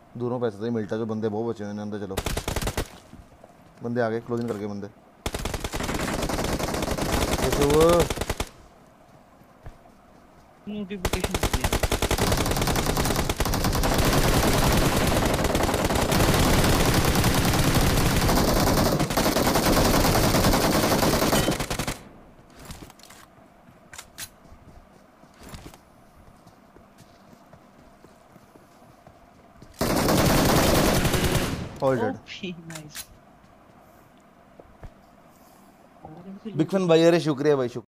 दूरों पैसे से मिलता जो बंदे बहुत बचे हुए हैं अंदर। चलो बंदे आ गए, क्लोजिंग करके बंदे। कैसे वो नोटिफिकेशन आ गया। All dead. OP nice. और हमसे बिग लूट फैन होगी। भाई, अरे शुक्रिया भाई, शुक्रिया।